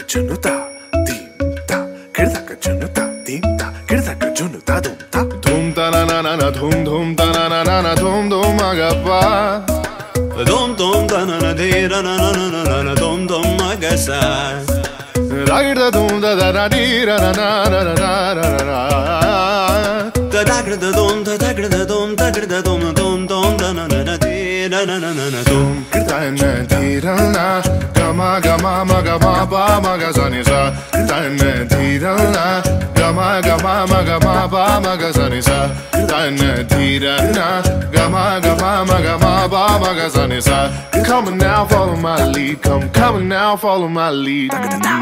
junuta, dimta, kirdaka junuta, dimta, kirdaka junuta, dumta, dumta na na na na, dum dum ta na na na na, dum dum magapa, dum dum ta na na de na na na na na, dum dum magasa, ragda dum da da da di ra na na na na na na. da da da dum da da da dum da da dum dum dum da na na de na na na na dum kirta na di ra na, gama gama magama ba magazani sa, kirta na di ra na, gama gama magama ba magazani sa, kirta na di ra na, gama gama magama ba magazani sa. Come on now, follow my lead. Come on now, follow my lead.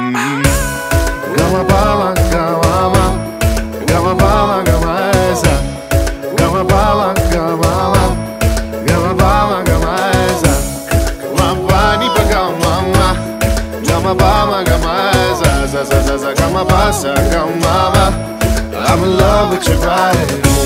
Gama bala gama ma, gama bala gama esa, gama bala gama ma, gama bala gama esa, gama bani pa gama ma, gama bala gama esa, za za za za gama basa gama ma. I'm in love with your body.